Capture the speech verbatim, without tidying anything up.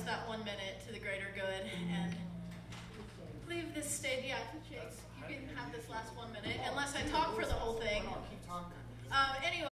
that one minute to the greater good and leave this stage. Yeah, Jakes, you can have this last one minute, unless I talk for the whole thing. Um, anyway.